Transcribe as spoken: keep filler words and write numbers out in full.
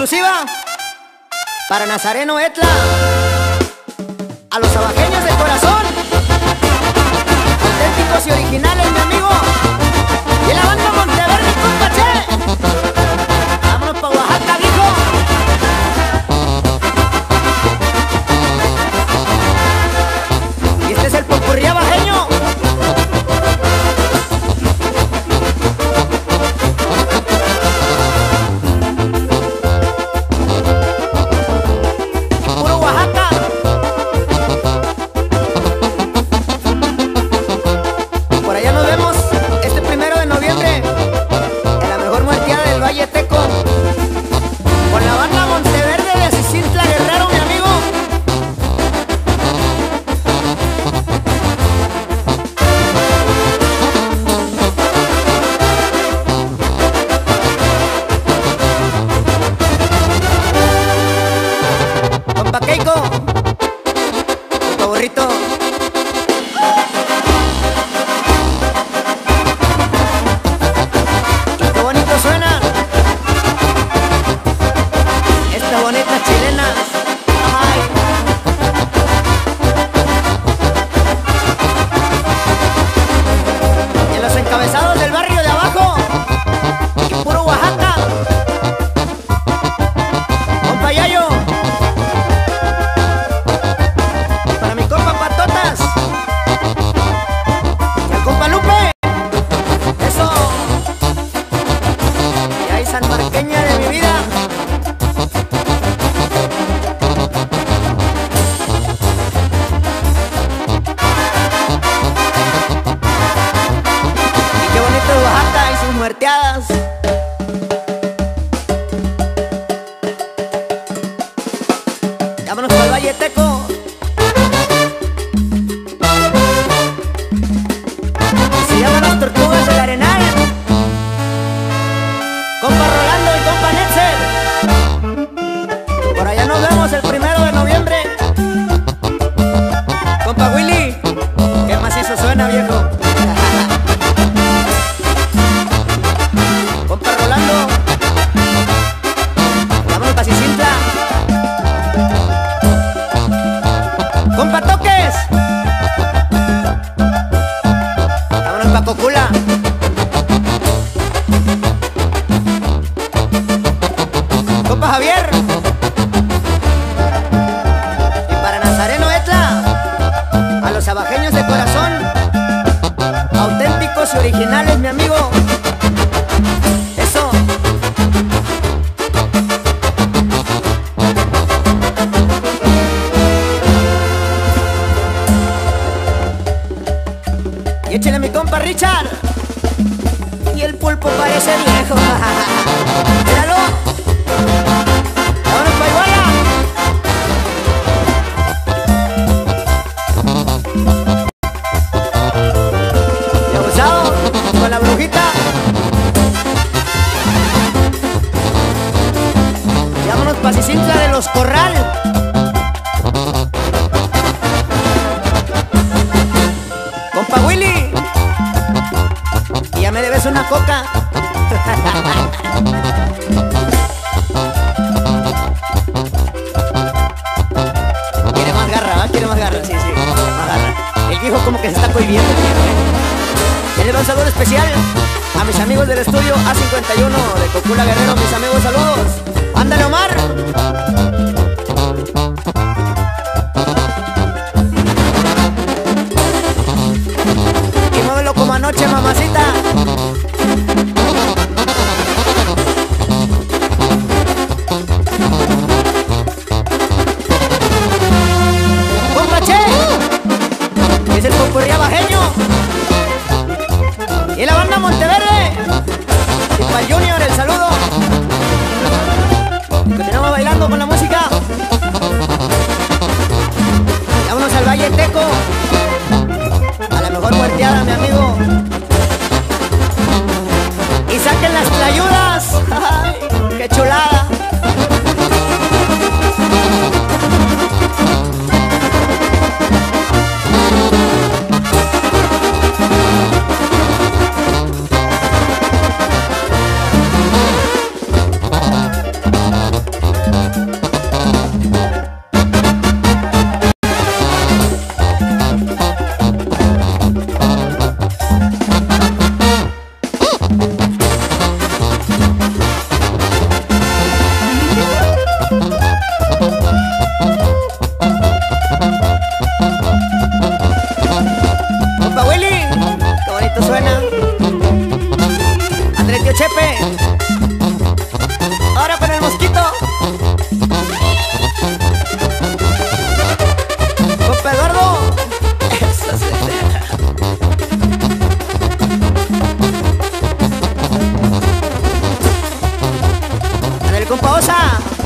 exclusiva para Nazareno Etla, a los abajeños de corazón, auténticos y originales, mi amigo, y la banda Monteverde, compa Che. Vámonos pa' Oaxaca, viejo. Y este es el popurrí abajeño. Compa Keiko, compa Burrito. Qué bonito suena estas bonitas chilenas. Ay. Y en los encabezados del barrio de abajo, y puro Oaxaca, compa Yayo. Sanmarqueña de mi vida. Y qué bonito es Oaxaca y sus muerteadas. Vámonos para el Valle Teco. Se llaman Las Tortugas del Arenal. Compa Rolando y compa Netzer, por allá nos vemos el primero de noviembre. Compa Willy, qué macizo suena, viejo. Compa Rolando, vámonos pa' Cicintla. Compa Toques, vámonos pa' Cocula. Compa Javier, y para Nazareno Etla, a los abajeños de corazón, auténticos y originales, mi amigo. Eso. Y échale a mi compa Richard. Y el pulpo parece viejo. Míralo. ¡Vámonos pa' Iguala! Y abusado con la brujita. Y vámonos pa' Cicintla de los Corral. Compa Willy, y ya me debes una coca. Quiere más garra, ¿eh? Quiere más garra, sí, sí, más garra. El viejo como que se está cohibiendo. Y les va un saludo especial a mis amigos del estudio A cincuenta y uno de Cocula Guerrero. Mis amigos, saludos. Ándale, Omar. Y muévelo como anoche, mamacita. Es el popurrí abajeño y la banda Monteverde. Y para el Junior el saludo. Continuamos bailando con la música. Vámonos al Valle Teco, a la mejor muerteada, mi amigo. Y saquen las tlayudas. ¡Ay, qué chulada! el tío Chepe. Ahora con el Mosquito. Compa Eduardo. Eso se Con el compa Osa.